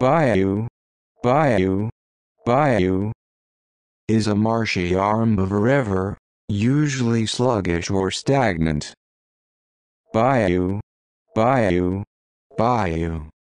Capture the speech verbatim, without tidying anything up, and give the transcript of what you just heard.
Bayou, bayou, bayou is a marshy arm of a river, usually sluggish or stagnant. Bayou, bayou, bayou